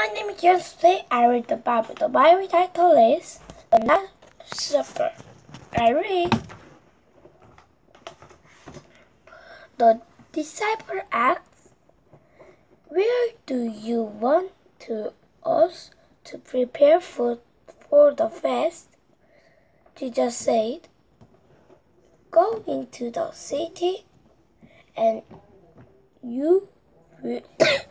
name is Jan. Today I read the Bible. The Bible title is The Last Supper. I read. The disciple asks, "Where do you want us to prepare food for the fast?" Jesus said, "Go into the city and you will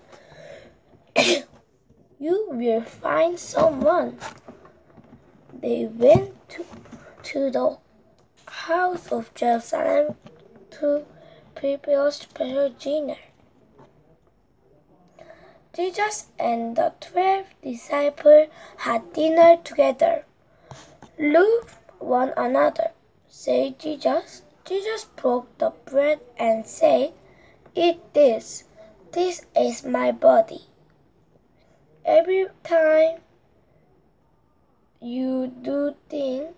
you will find someone." They went to the house of Jerusalem to prepare a special dinner. Jesus and the 12 disciples had dinner together. "Love one another," said Jesus. Jesus broke the bread and said, "Eat this. This is my body." Every time you do things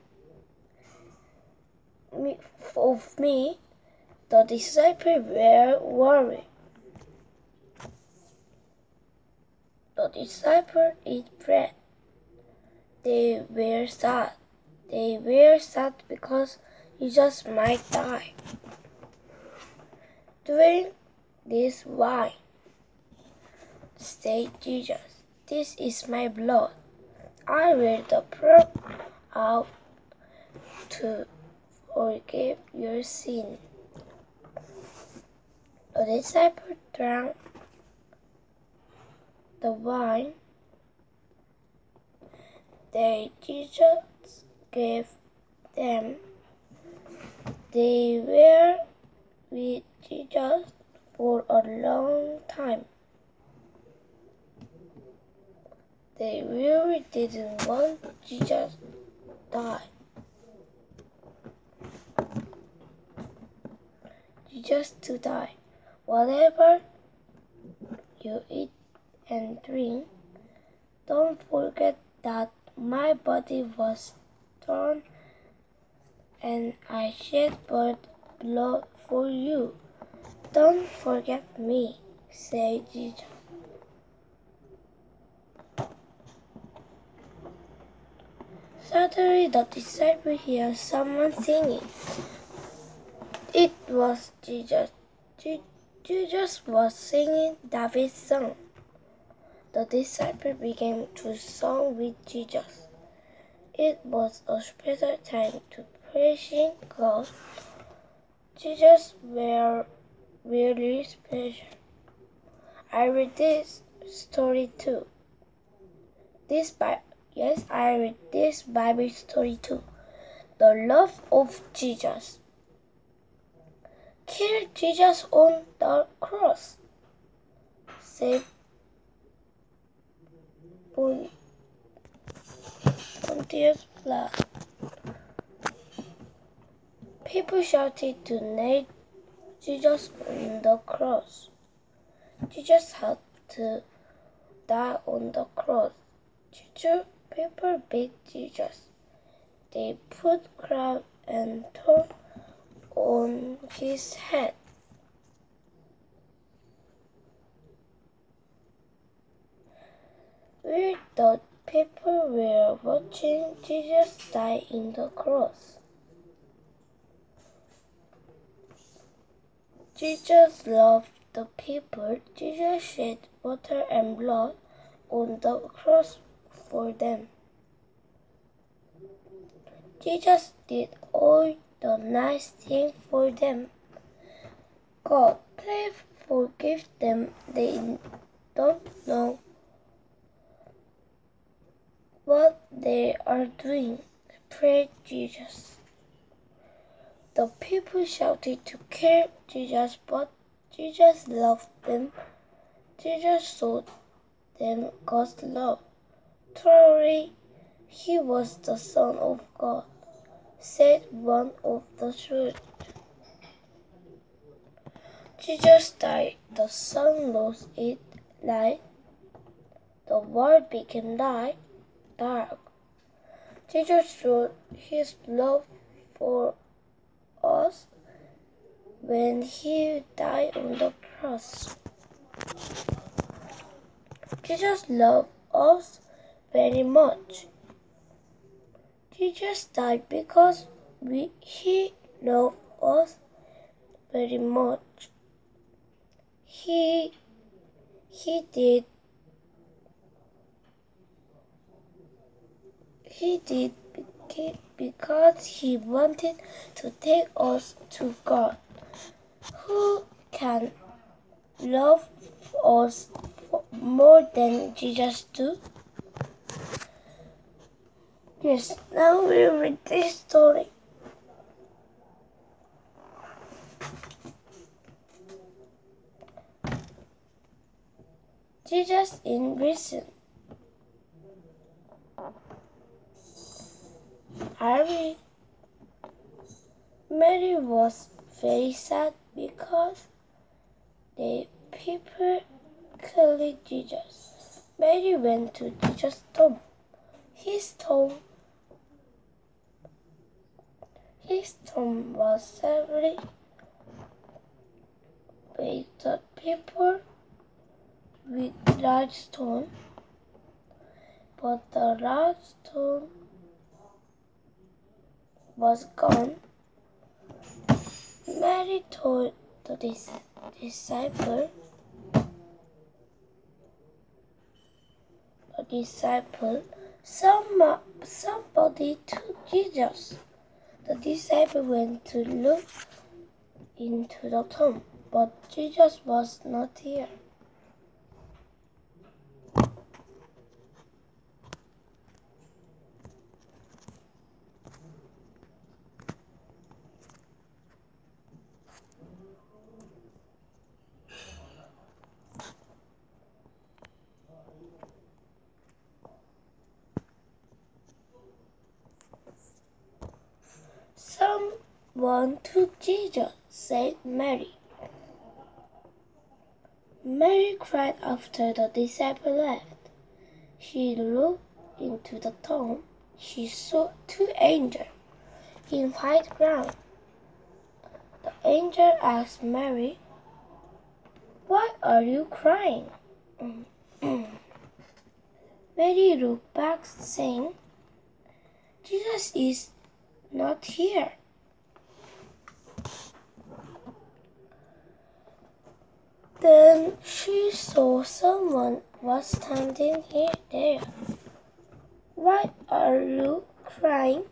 of me, the disciples were worried. The disciples eat bread. They were sad. They were sad because Jesus might die. "Drink this wine," said Jesus. "This is my blood. I will pour out to forgive your sin." The disciples drank the wine that Jesus gave them. They were with Jesus for a long time. They really didn't want Jesus to die. "Whatever you eat and drink, don't forget that my body was torn and I shed blood for you. Don't forget me," said Jesus. Suddenly the disciples heard someone singing. It was Jesus. Jesus was singing David's song. The disciples began to sing with Jesus. It was a special time to praising God. Jesus were really special. I read this story too. I read this Bible story too. The love of Jesus. "Kill Jesus on the cross," said Pontius Pilate. People shouted to nail Jesus on the cross. Jesus had to die on the cross. People beat Jesus. They put crown and thorn on his head. Where the people were watching Jesus die in the cross. Jesus loved the people. Jesus shed water and blood on the cross for them. Jesus did all the nice things for them. "God, please forgive them. They don't know what they are doing," prayed Jesus. The people shouted to kill Jesus, but Jesus loved them. Jesus showed them God's love. "Truly, he was the Son of God," said one of the church. Jesus died. The sun lost its light. The world became dark. Jesus showed his love for us when he died on the cross. Jesus loved us very much. Jesus died because he loved us very much. He did because he wanted to take us to God, who can love us more than Jesus do. Yes, now we read this story. Jesus in prison. Mary was very sad because the people killed Jesus. Mary went to Jesus' tomb. His tomb was surrounded by the people with large stone, but the large stone was gone. Mary told the disciple, somebody took Jesus. The disciple went to look into the tomb, but Jesus was not here. Someone took Jesus, said Mary. Mary cried after the disciple left. She looked into the tomb. She saw two angels in white gown. The angel asked Mary, "Why are you crying?" Mary looked back, saying, "Jesus is not here." Then she saw someone was standing there. "Why are you crying?"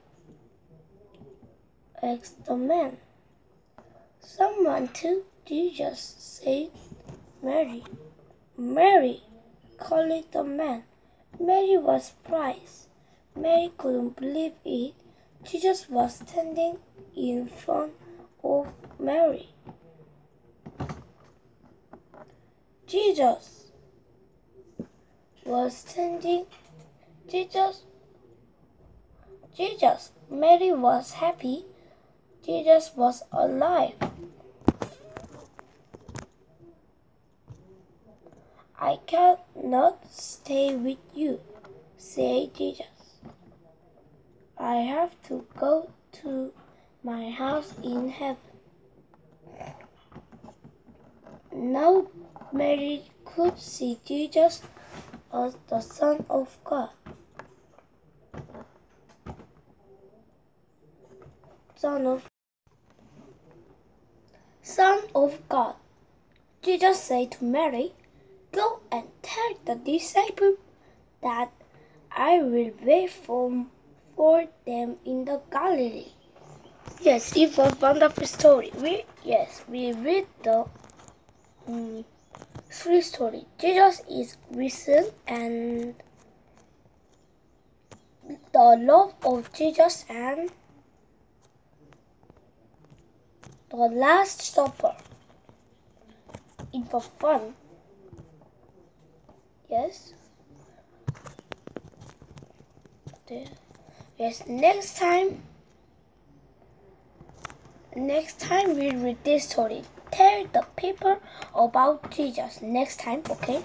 asked the man. "Someone took Jesus," said Mary. "Mary," called the man. Mary was surprised. Mary couldn't believe it. Jesus was standing in front of Mary. Jesus was standing. Jesus. Mary was happy. Jesus was alive. "I cannot stay with you," said Jesus. "I have to go to my house in heaven." Now Mary could see Jesus as the Son of God. Son of God. Jesus said to Mary, "Go and tell the disciples that I will wait for them in the Galilee." Yes, it was a wonderful story. We read the three stories. Jesus is risen, and the love of Jesus, and the Last Supper. It was fun. Yes. Yes. Next time we read this story. Tell the people about Jesus. Next time, okay?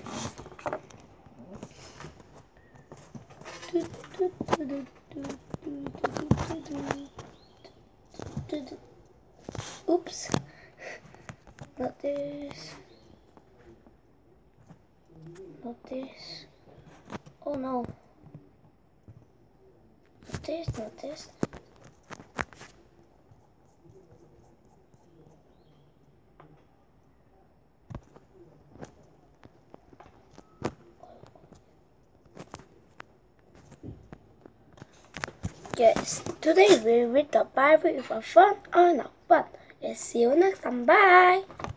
Oops. Not this. Oh no. Not this. Yes, today we read the Bible if a fun or not fun. Yes, see you next time. Bye.